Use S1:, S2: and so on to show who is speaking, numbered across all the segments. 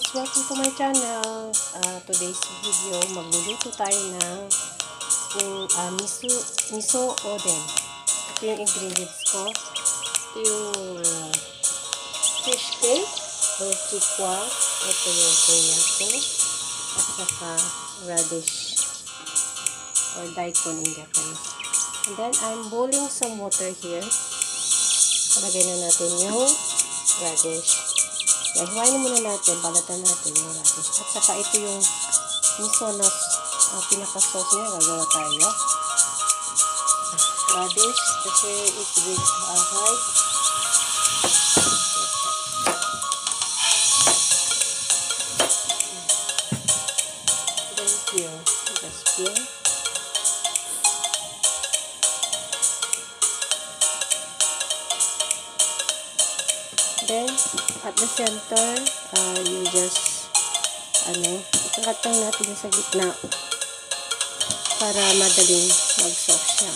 S1: Welcome to my channel. Today's video, magluluto tayo ng misoden. Ito yung ingredients ko. Ito yung fish cake or chikwa. Ito yung kuya ko. At saka radish or daikon in Japanese. And then, I'm boiling some water here. Palagay na natin yung radish. Kaya hiwain muna natin, balatan natin yung radish. At saka ito yung miso na pinaka-sauce niya, gagawa tayo. Radish, kasi it with high. Then pure, just pure. Then, at the center, you just, ikakatang natin sa gitna para madaling mag-soak siya.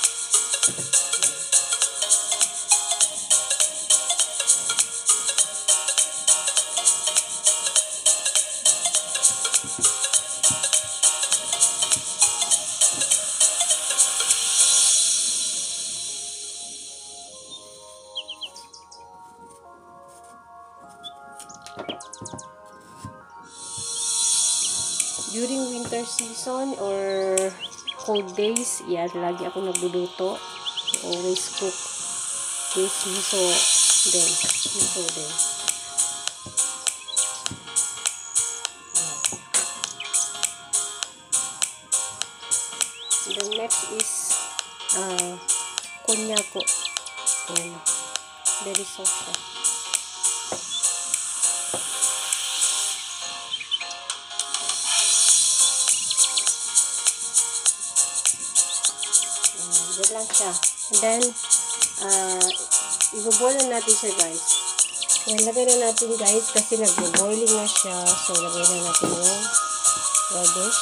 S1: During winter season or cold days, yan, lagi ako nagluluto. Always cook this misoden. The next is konyako. Yan. Very soft siya. Diyan lang siya. And then, i-boil na natin siya, guys. Yan, lagay na natin, guys, kasi nag-boiling na siya. So, lagay na natin yung radish.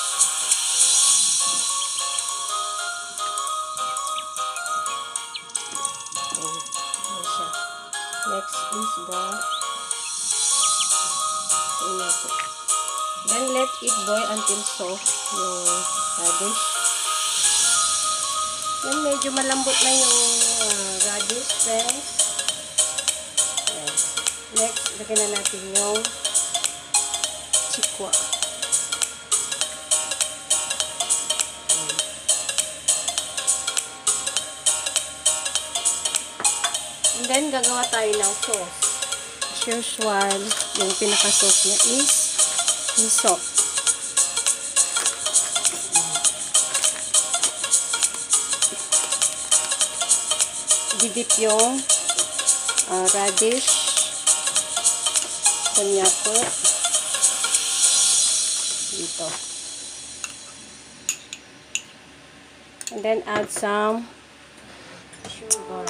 S1: Yan siya. Next is the tomato. Then, let it boil until soft yung radish. Yan, medyo malambot na yung radish, friends. Yan. Next, lagyan na natin yung chikwa. Yan. And then, gagawa tayo ng sauce. As usual, yung pinaka-sauce niya is miso. Didip yung radish, konyako dito. And then add some sugar.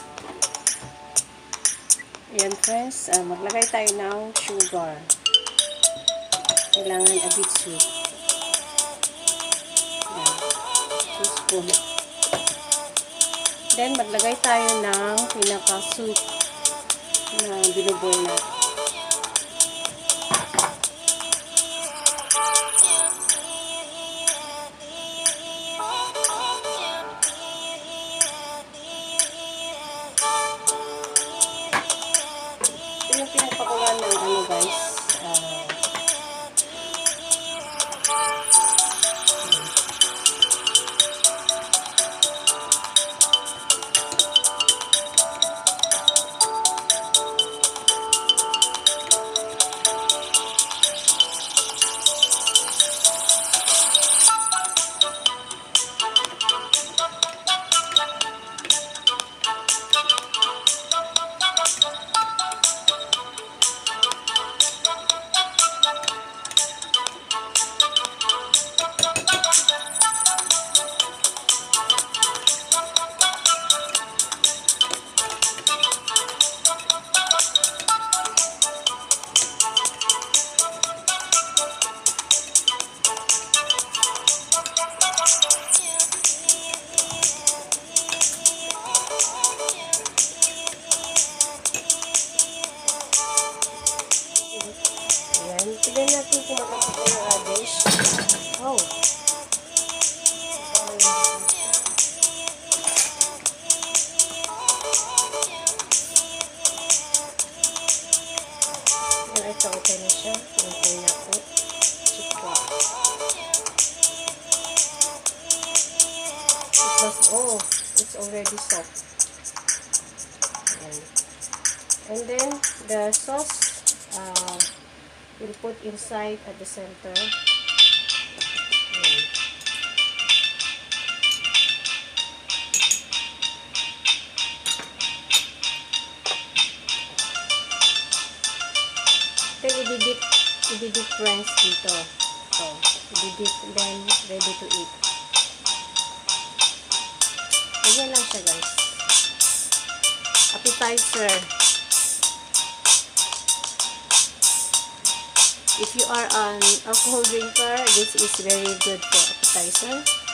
S1: Ayan, friends, maglagay tayo ng sugar. Kailangan a bit sweet. Ayan, 2 spoons. Then, maglagay tayo ng pinaka-soup na binuboy natin. Ito yung pinagpakulan ng guys. ito na siya. Hintay na po. Chikwa. It's already soft. Ayan. And then, the sauce, we'll put inside at the center. Ayan. Then, i-dip friends dito. So, i-dip, then, ready to eat. Ganyan lang siya, guys. Appetizer. If you are an alcohol drinker, this is very good for appetizer.